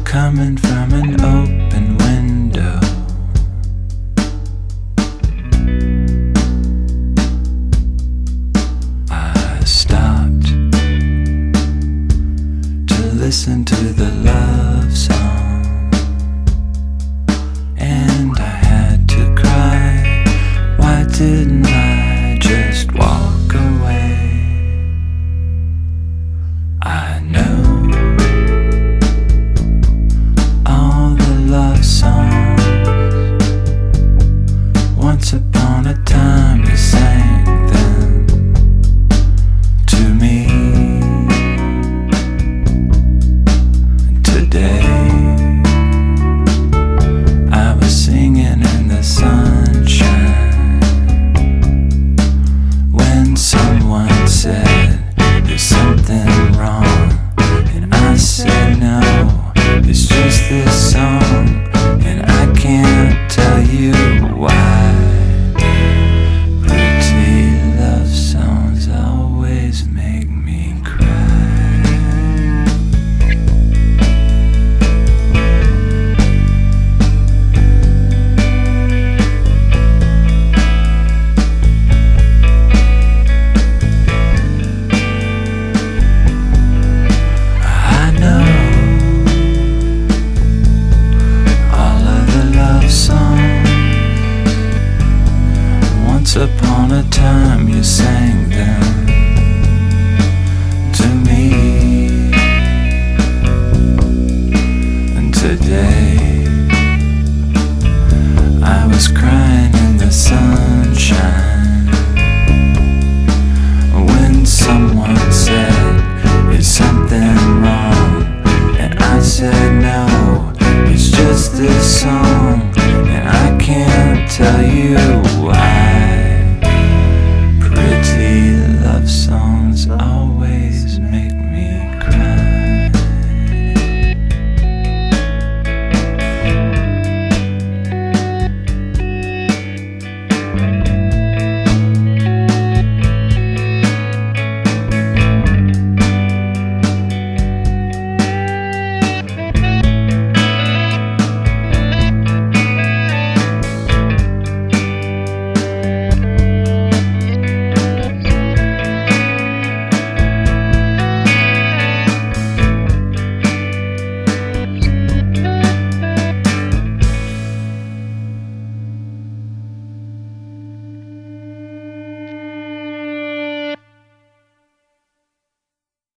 coming from an open window. I stopped to listen to the love song, and I had to cry. Why didn't I just walk away? I know all the love songs. Once upon a time you sang them to me. Today I was singing in the sunshine when someone said, "There's something wrong," and I said, "No, it's just this song, and I can't tell you why." Pretty love songs always make me cry. I know all of the love songs. Once upon a time you sang them to me. And today I was crying in the sunshine when someone said, "Is something